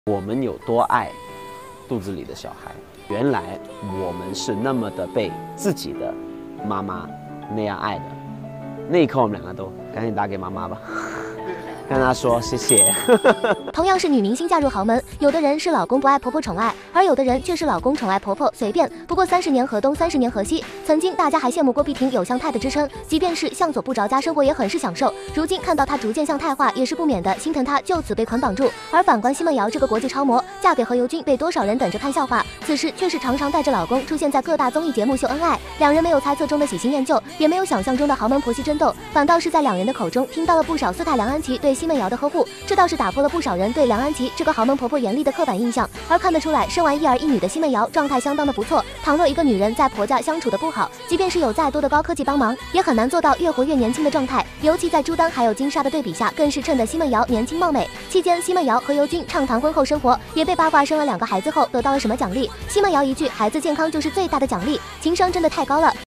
我们有多爱肚子里的小孩，原来我们是那么的被自己的妈妈那样爱的。那一刻，我们两个都赶紧打给妈妈吧。跟她说谢谢。 同样是女明星嫁入豪门，有的人是老公不爱婆婆宠爱，而有的人却是老公宠爱婆婆随便。不过30年河东，30年河西，曾经大家还羡慕郭碧婷有向太的支撑，即便是向左不着家，生活也很是享受。如今看到她逐渐向太化，也是不免的心疼她就此被捆绑住。而反观奚梦瑶这个国际超模，嫁给何猷君被多少人等着看笑话，此时却是常常带着老公出现在各大综艺节目秀恩爱。两人没有猜测中的喜新厌旧，也没有想象中的豪门婆媳争斗，反倒是在两人的口中听到了不少四太梁安琪对奚梦瑶的呵护，这倒是打破了不少人对梁安琪这个豪门婆婆严厉的刻板印象。而看得出来，生完一儿一女的奚梦瑶状态相当的不错。倘若一个女人在婆家相处的不好，即便是有再多的高科技帮忙，也很难做到越活越年轻的状态。尤其在朱丹还有金莎的对比下，更是衬得奚梦瑶年轻貌美。期间，奚梦瑶和尤军畅谈婚后生活，也被八卦生了2个孩子后得到了什么奖励。奚梦瑶一句孩子健康就是最大的奖励，情商真的太高了。